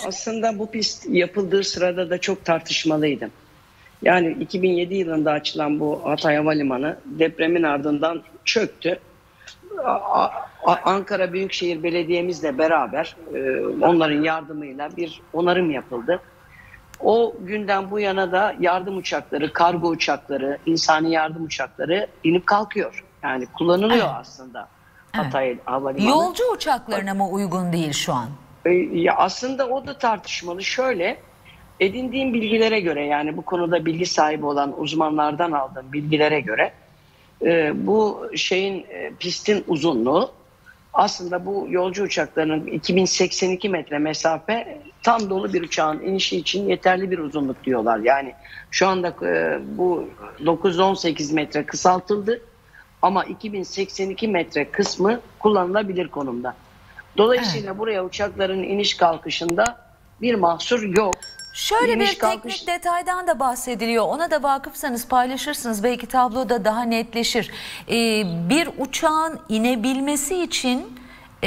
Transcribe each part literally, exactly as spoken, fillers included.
aslında bu pist yapıldığı sırada da çok tartışmalıydı. Yani iki bin yedi yılında açılan bu Hatay Havalimanı depremin ardından çöktü. Ankara Büyükşehir Belediye'mizle beraber onların yardımıyla bir onarım yapıldı. O günden bu yana da yardım uçakları, kargo uçakları, insani yardım uçakları inip kalkıyor. Yani kullanılıyor evet. aslında Hatay evet. Havalimanı. Yolcu uçaklarına mı uygun değil şu an? Ya aslında o da tartışmalı. Şöyle, edindiğim bilgilere göre, yani bu konuda bilgi sahibi olan uzmanlardan aldığım bilgilere göre e, bu şeyin e, pistin uzunluğu aslında bu yolcu uçaklarının iki bin seksen iki metre mesafe tam dolu bir uçağın inişi için yeterli bir uzunluk diyorlar. Yani şu anda e, bu dokuz yüz on sekiz metre kısaltıldı ama iki bin seksen iki metre kısmı kullanılabilir konumda. Dolayısıyla evet. buraya uçakların iniş kalkışında bir mahsur yok. Şöyle İniş bir kalkış... teknik detaydan da bahsediliyor. Ona da vakıfsanız paylaşırsınız. Belki tabloda daha netleşir. Ee, bir uçağın inebilmesi için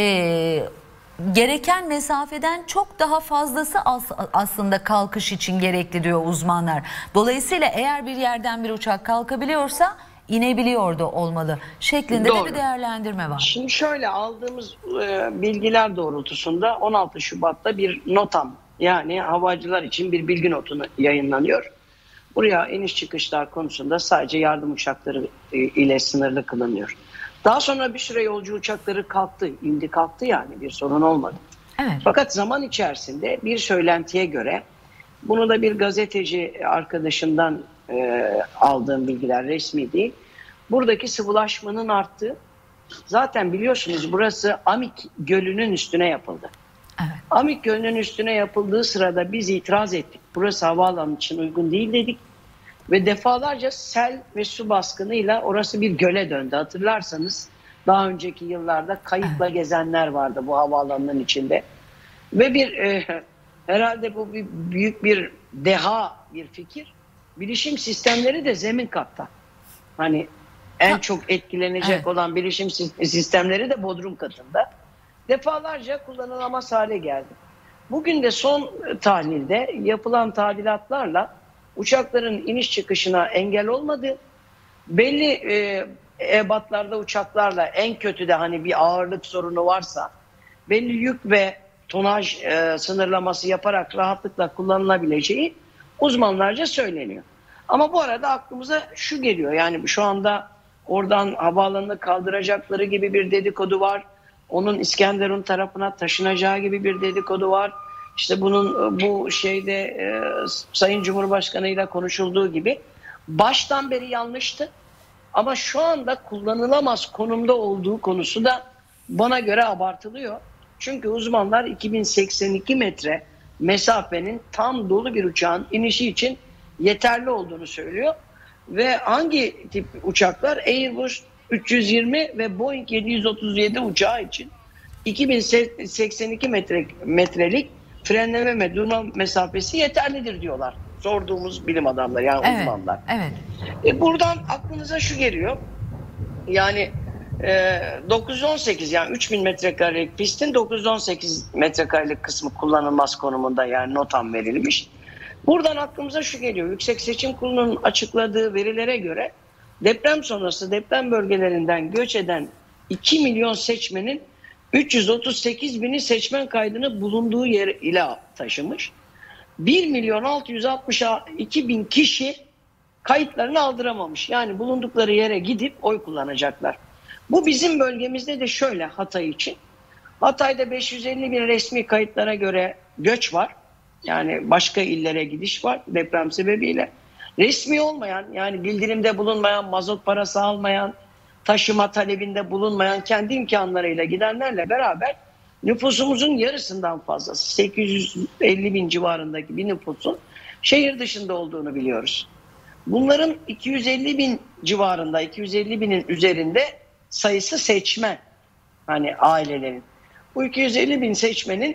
e, gereken mesafeden çok daha fazlası as aslında kalkış için gerekli diyor uzmanlar. Dolayısıyla eğer bir yerden bir uçak kalkabiliyorsa inebiliyor da olmalı şeklinde Doğru. de bir değerlendirme var. Şimdi şöyle aldığımız e, bilgiler doğrultusunda on altı Şubat'ta bir NOTAM, yani havacılar için bir bilgi notu yayınlanıyor. Buraya iniş çıkışlar konusunda sadece yardım uçakları ile sınırlı kılınıyor. Daha sonra bir süre yolcu uçakları kalktı, indi kalktı, yani bir sorun olmadı. Evet. Fakat zaman içerisinde bir söylentiye göre, bunu da bir gazeteci arkadaşımdan e, aldığım bilgiler, resmi değil, buradaki sıvılaşmanın arttığı, zaten biliyorsunuz burası Amik Gölü'nün üstüne yapıldı. Evet. Amik Gölü'nün üstüne yapıldığı sırada biz itiraz ettik. Burası havaalanı için uygun değil dedik. Ve defalarca sel ve su baskınıyla orası bir göle döndü. Hatırlarsanız daha önceki yıllarda kayıkla evet. gezenler vardı bu havaalanının içinde. Ve bir e, herhalde bu bir, büyük bir deha bir fikir. Bilişim sistemleri de zemin katta. Hani en çok etkilenecek evet. olan bilişim sistemleri de bodrum katında. Defalarca kullanılamaz hale geldi. Bugün de son tahlilde yapılan tadilatlarla uçakların iniş çıkışına engel olmadı. Belli e, ebatlarda uçaklarla, en kötü de hani bir ağırlık sorunu varsa belli yük ve tonaj e, sınırlaması yaparak rahatlıkla kullanılabileceği uzmanlarca söyleniyor. Ama bu arada aklımıza şu geliyor, yani şu anda oradan havaalanını kaldıracakları gibi bir dedikodu var. Onun İskenderun tarafına taşınacağı gibi bir dedikodu var. İşte bunun bu şeyde e, Sayın Cumhurbaşkanı ile konuşulduğu gibi baştan beri yanlıştı. Ama şu anda kullanılamaz konumda olduğu konusu da bana göre abartılıyor. Çünkü uzmanlar iki bin seksen iki metre mesafenin tam dolu bir uçağın inişi için yeterli olduğunu söylüyor. Ve hangi tip uçaklar? Airbus üç yüz yirmi ve Boeing yedi yüz otuz yedi uçağı için iki bin seksen iki metre, metrelik frenleme ve durma mesafesi yeterlidir diyorlar. Sorduğumuz bilim adamları, yani evet, uzmanlar. Evet. E buradan aklınıza şu geliyor. Yani e, dokuz yüz on sekiz, yani üç bin metrekarelik pistin dokuz yüz on sekiz metrekarelik kısmı kullanılmaz konumunda, yani NOTAM verilmiş. Buradan aklımıza şu geliyor. Yüksek Seçim Kurulu'nun açıkladığı verilere göre deprem sonrası deprem bölgelerinden göç eden iki milyon seçmenin üç yüz otuz sekiz bini seçmen kaydını bulunduğu yer ile taşımış. bir milyon altı yüz altmış iki bin kişi kayıtlarını aldıramamış. Yani bulundukları yere gidip oy kullanacaklar. Bu bizim bölgemizde de şöyle, Hatay için. Hatay'da beş yüz elli bin resmi kayıtlara göre göç var. Yani başka illere gidiş var deprem sebebiyle. Resmi olmayan, yani bildirimde bulunmayan, mazot parası almayan, taşıma talebinde bulunmayan, kendi imkanlarıyla gidenlerle beraber nüfusumuzun yarısından fazlası, sekiz yüz elli bin civarındaki bir nüfusun şehir dışında olduğunu biliyoruz. Bunların iki yüz elli bin civarında, iki yüz elli binin üzerinde sayısı seçmen, hani ailelerin. Bu iki yüz elli bin seçmenin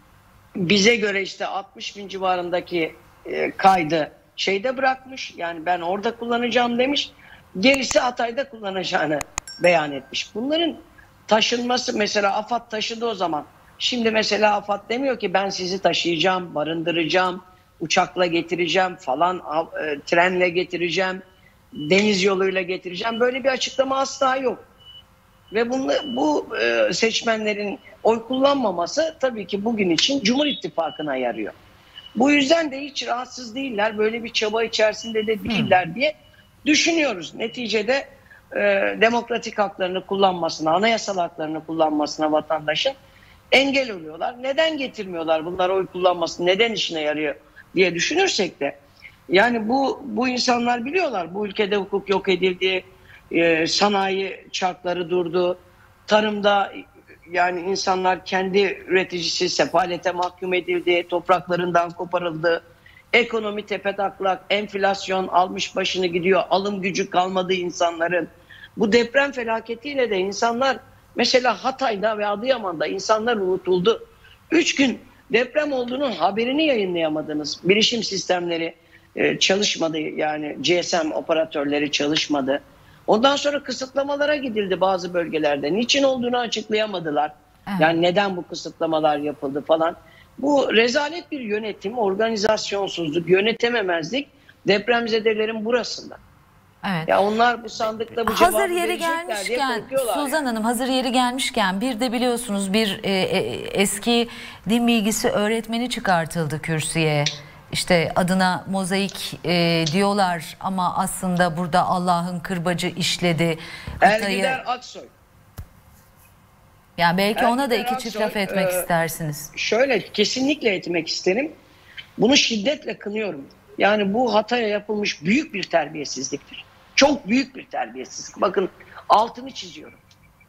bize göre işte altmış bin civarındaki e, kaydı şeyde bırakmış. Yani ben orada kullanacağım demiş. Gerisi Hatay'da kullanacağını beyan etmiş. Bunların taşınması, mesela AFAD taşıdı o zaman. Şimdi mesela AFAD demiyor ki ben sizi taşıyacağım, barındıracağım, uçakla getireceğim falan, e, trenle getireceğim, deniz yoluyla getireceğim. Böyle bir açıklama asla yok. Ve bunu, bu e, seçmenlerin oy kullanmaması tabii ki bugün için Cumhur İttifakı'na yarıyor. Bu yüzden de hiç rahatsız değiller, böyle bir çaba içerisinde de değiller diye düşünüyoruz. Neticede e, demokratik haklarını kullanmasına, anayasal haklarını kullanmasına vatandaşın engel oluyorlar. Neden getirmiyorlar bunlar oy kullanmasını, neden işine yarıyor diye düşünürsek de yani bu bu insanlar biliyorlar bu ülkede hukuk yok edildi, e, sanayi çarkları durdu, tarımda yani insanlar kendi üreticisi sefalete mahkum edildi, topraklarından koparıldı, ekonomi tepetaklak, enflasyon almış başını gidiyor, alım gücü kalmadı insanların. Bu deprem felaketiyle de insanlar mesela Hatay'da ve Adıyaman'da insanlar unutuldu. Üç gün deprem olduğunun haberini yayınlayamadınız. Bilişim sistemleri e, çalışmadı, yani G S M operatörleri çalışmadı. Ondan sonra kısıtlamalara gidildi bazı bölgelerde. Niçin olduğunu açıklayamadılar. Evet. Yani neden bu kısıtlamalar yapıldı falan. Bu rezalet bir yönetim, organizasyonsuzluk, yönetememezlik depremzedelerin burasında. Evet. Ya onlar bu sandıkta bu hazır cevabı yeri gelmişken Suzan yani. Hanım hazır yeri gelmişken bir de biliyorsunuz bir e, e, eski din bilgisi öğretmeni çıkartıldı kürsüye. İşte adına mozaik e, diyorlar ama aslında burada Allah'ın kırbacı işledi. Ergider Aksoy. Yani belki Ergider ona da iki Aksoy, çift laf etmek e, istersiniz. Şöyle kesinlikle etmek isterim. Bunu şiddetle kınıyorum. Yani bu Hatay'a yapılmış büyük bir terbiyesizliktir. Çok büyük bir terbiyesizlik. Bakın altını çiziyorum.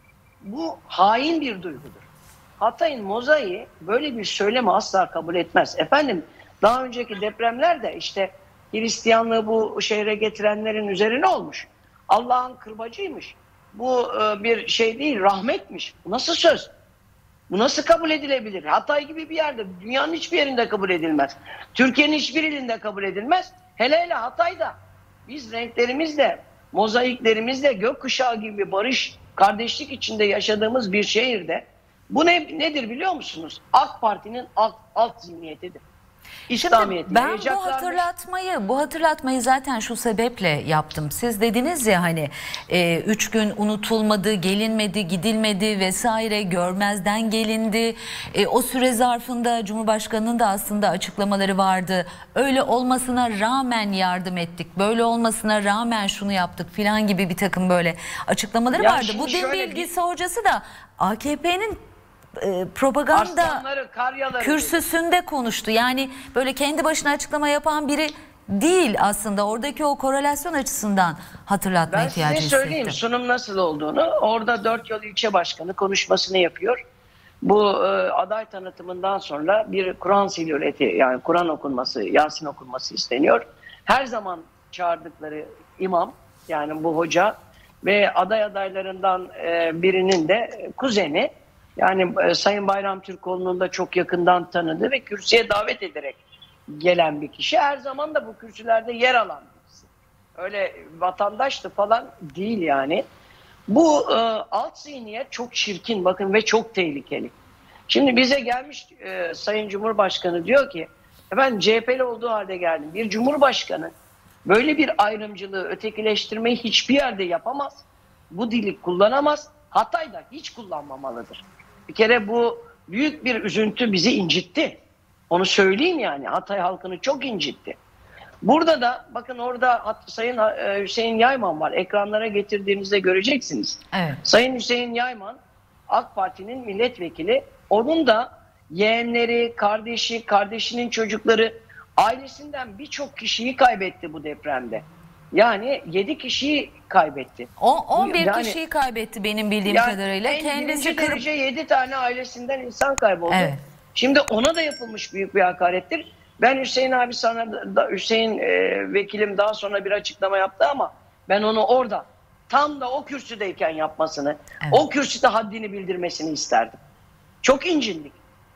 Bu hain bir duygudur. Hatay'ın mozaiği böyle bir söylemi asla kabul etmez. Efendim daha önceki depremlerde işte Hristiyanlığı bu şehre getirenlerin üzerine olmuş. Allah'ın kırbacıymış. Bu e, bir şey değil, rahmetmiş. Bu nasıl söz? Bu nasıl kabul edilebilir? Hatay gibi bir yerde, dünyanın hiçbir yerinde kabul edilmez. Türkiye'nin hiçbir ilinde kabul edilmez. Hele hele Hatay'da. Biz renklerimizle, mozaiklerimizle gökkuşağı gibi barış, kardeşlik içinde yaşadığımız bir şehirde bu ne, nedir biliyor musunuz? AK Parti'nin alt, alt zihniyetidir. İslamiyet'i ben bu hatırlatmayı bu hatırlatmayı zaten şu sebeple yaptım. Siz dediniz ya hani e, üç gün unutulmadı, gelinmedi, gidilmedi vesaire, görmezden gelindi. E, o süre zarfında Cumhurbaşkanı'nın da aslında açıklamaları vardı. Öyle olmasına rağmen yardım ettik, böyle olmasına rağmen şunu yaptık filan gibi bir takım böyle açıklamaları ya vardı. Bu din bilgisi bir... hocası da A K P'nin E, propaganda kürsüsünde konuştu. Yani böyle kendi başına açıklama yapan biri değil aslında. Oradaki o korelasyon açısından hatırlatma ben ihtiyacı hissettim. Ben size söyleyeyim sunum nasıl olduğunu. Orada Dört Yol İlçe Başkanı konuşmasını yapıyor. Bu e, aday tanıtımından sonra bir Kur'an silüreti, yani Kur'an okunması, Yasin okunması isteniyor. Her zaman çağırdıkları imam, yani bu hoca ve aday adaylarından e, birinin de kuzeni, yani e, Sayın Bayram Türkoğlu'nun da çok yakından tanıdığı ve kürsüye davet ederek gelen bir kişi. Her zaman da bu kürsülerde yer alan birisi. Öyle vatandaştı falan değil yani. Bu e, alt zihniyet çok çirkin bakın ve çok tehlikeli. Şimdi bize gelmiş e, Sayın Cumhurbaşkanı diyor ki efendim C H P'li olduğu halde geldim. Bir Cumhurbaşkanı böyle bir ayrımcılığı, ötekileştirmeyi hiçbir yerde yapamaz. Bu dili kullanamaz. Hatay'da hiç kullanmamalıdır. Bir kere bu büyük bir üzüntü, bizi incitti. Onu söyleyeyim yani. Hatay halkını çok incitti. Burada da bakın orada Sayın Hüseyin Yayman var. Ekranlara getirdiğinizde göreceksiniz. Evet. Sayın Hüseyin Yayman AK Parti'nin milletvekili. Onun da yeğenleri, kardeşi, kardeşinin çocukları, ailesinden birçok kişiyi kaybetti bu depremde. Yani yedi kişiyi kaybetti. O on bir yani, kişiyi kaybetti benim bildiğim yani kadarıyla. Kendisi kırıp yedi tane ailesinden insan kayboldu. Evet. Şimdi ona da yapılmış büyük bir hakarettir. Ben Hüseyin abi sana da, Hüseyin e, vekilim daha sonra bir açıklama yaptı ama ben onu orada tam da o kürsüdeyken yapmasını, evet, o kürsüde haddini bildirmesini isterdim. Çok incindik.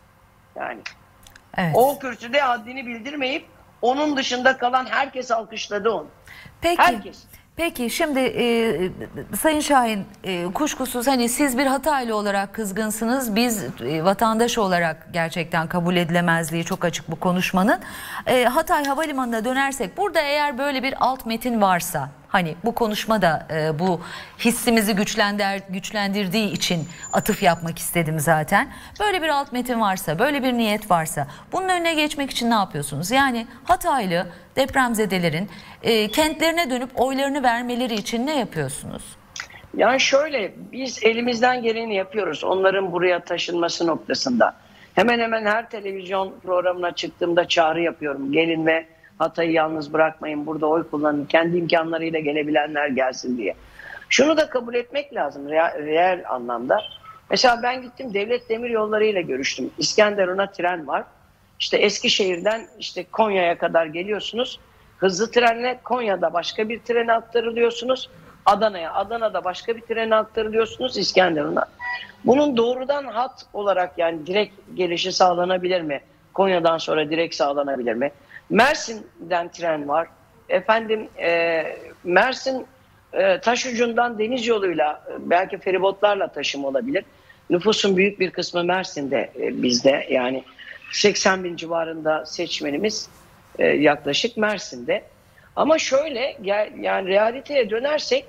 Yani evet, o kürsüde haddini bildirmeyip onun dışında kalan herkes alkışladı onu. Peki. Herkes. Peki şimdi e, Sayın Şahin, e, kuşkusuz hani siz bir Hataylı olarak kızgınsınız. Biz e, vatandaş olarak gerçekten kabul edilemezliği çok açık bu konuşmanın. E, Hatay Havalimanı'na dönersek, burada eğer böyle bir alt metin varsa, hani bu konuşmada e, bu hissimizi güçlendir, güçlendirdiği için atıf yapmak istedim zaten. Böyle bir alt metin varsa, böyle bir niyet varsa, bunun önüne geçmek için ne yapıyorsunuz? Yani Hataylı depremzedelerin e, kentlerine dönüp oylarını vermeleri için ne yapıyorsunuz? Yani şöyle, biz elimizden geleni yapıyoruz onların buraya taşınması noktasında. Hemen hemen her televizyon programına çıktığımda çağrı yapıyorum. Gelin ve Hatay'ı yalnız bırakmayın, burada oy kullanın, kendi imkanlarıyla gelebilenler gelsin diye. Şunu da kabul etmek lazım reel, reel anlamda. Mesela ben gittim, devlet demiryolları ile görüştüm. İskenderun'a tren var. İşte Eskişehir'den işte Konya'ya kadar geliyorsunuz. Hızlı trenle Konya'da başka bir trene aktarılıyorsunuz. Adana'ya, Adana'da başka bir trene aktarılıyorsunuz İskenderun'a. Bunun doğrudan hat olarak, yani direkt gelişi sağlanabilir mi? Konya'dan sonra direkt sağlanabilir mi? Mersin'den tren var. Efendim e, Mersin e, taşucundan deniz yoluyla, belki feribotlarla taşım olabilir. Nüfusun büyük bir kısmı Mersin'de e, bizde, yani seksen bin civarında seçmenimiz e, yaklaşık Mersin'de. Ama şöyle, yani realiteye dönersek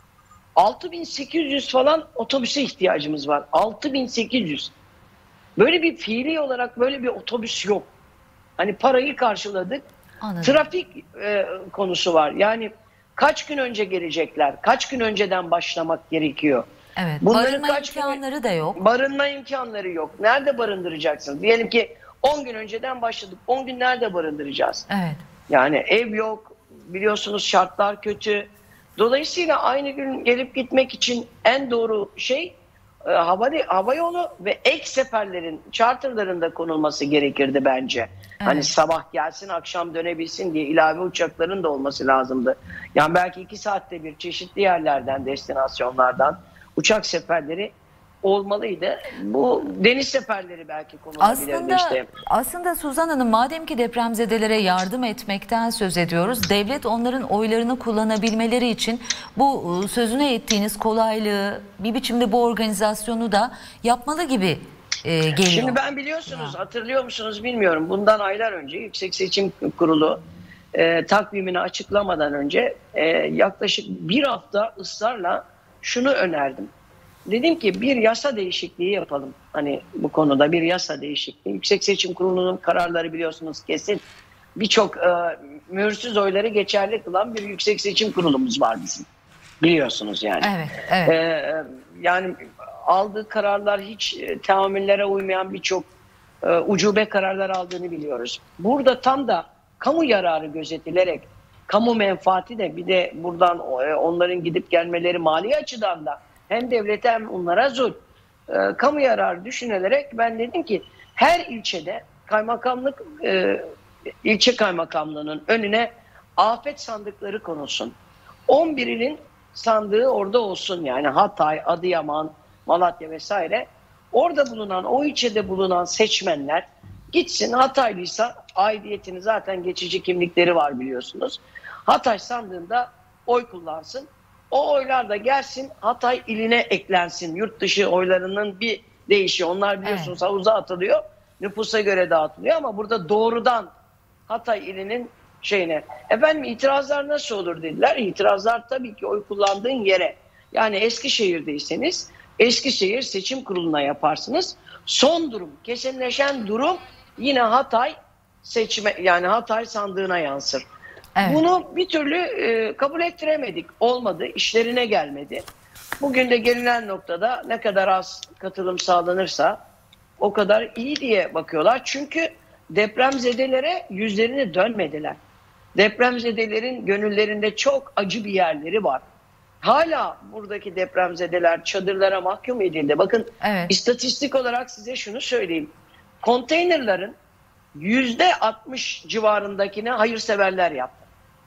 altı bin sekiz yüz falan otobüse ihtiyacımız var. altı bin sekiz yüz. Böyle bir fiili olarak böyle bir otobüs yok. Hani parayı karşıladık. Anladım. Trafik e, konusu var. Yani kaç gün önce gelecekler? Kaç gün önceden başlamak gerekiyor? Evet. Bunların barınma kaç imkanları gün, da yok. Barınma imkanları yok. Nerede barındıracaksın? Diyelim ki on gün önceden başladık. on gün nerede barındıracağız? Evet. Yani ev yok. Biliyorsunuz şartlar kötü. Dolayısıyla aynı gün gelip gitmek için en doğru şey e, hava, hava yolu ve ek seferlerin, charterların konulması gerekirdi bence. Evet. Hani sabah gelsin, akşam dönebilsin diye ilave uçakların da olması lazımdı. Yani belki iki saatte bir çeşitli yerlerden, destinasyonlardan uçak seferleri olmalıydı. Bu deniz seferleri belki konulabilirdi aslında, işte. Aslında Suzan Hanım, madem ki depremzedelere yardım etmekten söz ediyoruz, devlet onların oylarını kullanabilmeleri için bu sözüne ettiğiniz kolaylığı, bir biçimde bu organizasyonu da yapmalı gibi e, geliyor. Şimdi ben biliyorsunuz, ha. hatırlıyor musunuz bilmiyorum, bundan aylar önce Yüksek Seçim Kurulu e, takvimini açıklamadan önce e, yaklaşık bir hafta ısrarla şunu önerdim. Dedim ki bir yasa değişikliği yapalım. Hani bu konuda bir yasa değişikliği. Yüksek Seçim Kurulu'nun kararları biliyorsunuz kesin. Birçok e, mühürsüz oyları geçerli kılan bir Yüksek Seçim Kurulumuz var bizim. Biliyorsunuz yani. Evet, evet. E, yani aldığı kararlar hiç e, teamüllere uymayan birçok e, ucube kararlar aldığını biliyoruz. Burada tam da kamu yararı gözetilerek, kamu menfaati de, bir de buradan e, onların gidip gelmeleri mali açıdan da hem devlete hem onlara zul. E, kamu yararı düşünülerek ben dedim ki her ilçede kaymakamlık, e, ilçe kaymakamlığının önüne afet sandıkları konulsun. on bir ilin sandığı orada olsun, yani Hatay, Adıyaman, Malatya vesaire. Orada bulunan, o ilçede bulunan seçmenler gitsin, Hataylıysa aidiyetini, zaten geçici kimlikleri var biliyorsunuz. Hatay sandığında oy kullansın. O oylar da gelsin, Hatay iline eklensin. Yurt dışı oylarının bir değişi. Onlar biliyorsunuz evet. havuza atılıyor. Nüfusa göre dağıtılıyor ama burada doğrudan Hatay ilinin şeyine. Efendim itirazlar nasıl olur dediler. İtirazlar tabii ki oy kullandığın yere. Yani Eskişehir'deyseniz Eskişehir Seçim Kurulu'na yaparsınız. Son durum, kesinleşen durum yine Hatay seçme, yani Hatay sandığına yansır. Evet. Bunu bir türlü e, kabul ettiremedik. Olmadı, işlerine gelmedi. Bugün de gelinen noktada ne kadar az katılım sağlanırsa o kadar iyi diye bakıyorlar. Çünkü depremzedelere yüzlerini dönmediler. Depremzedelerin gönüllerinde çok acı bir yerleri var. Hala buradaki depremzedeler çadırlara mahkum edildi. Bakın evet. istatistik olarak size şunu söyleyeyim. Konteynerların yüzde altmış civarındakine hayırseverler yaptı.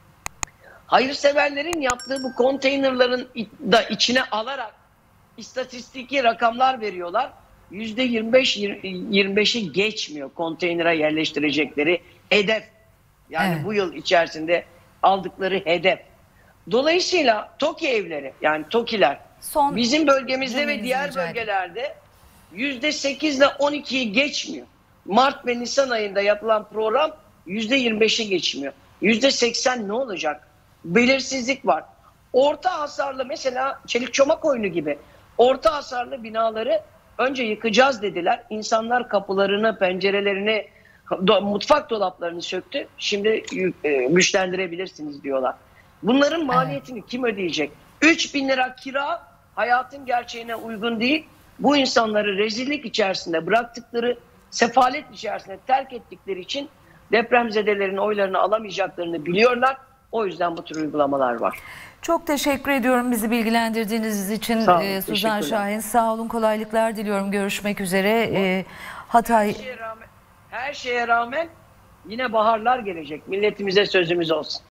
Hayırseverlerin yaptığı bu konteynerların da içine alarak istatistiki rakamlar veriyorlar. yüzde yirmi beş yirmi beşi geçmiyor konteynere yerleştirecekleri hedef. Yani evet. bu yıl içerisinde aldıkları hedef. Dolayısıyla TOKİ evleri, yani TOKİ'ler Son bizim bölgemizde ve cümlenizi diğer rica ederim. bölgelerde yüzde sekiz ile on ikiyi geçmiyor. Mart ve Nisan ayında yapılan program yüzde yirmi beşi geçmiyor. yüzde seksen ne olacak? Belirsizlik var. Orta hasarlı, mesela Çelikçomak oyunu gibi orta hasarlı binaları önce yıkacağız dediler. İnsanlar kapılarını, pencerelerini, do- mutfak dolaplarını söktü. Şimdi e, güçlendirebilirsiniz diyorlar. Bunların maliyetini evet. kim ödeyecek? üç bin lira kira hayatın gerçeğine uygun değil. Bu insanları rezillik içerisinde bıraktıkları, sefalet içerisinde terk ettikleri için depremzedelerin oylarını alamayacaklarını biliyorlar. O yüzden bu tür uygulamalar var. Çok teşekkür ediyorum bizi bilgilendirdiğiniz için Sağ olun, e, Suzan Şahin. Sağ olun, kolaylıklar diliyorum. Görüşmek üzere. E, Hatay... Her şeye rağmen, her şeye rağmen yine baharlar gelecek. Milletimize sözümüz olsun.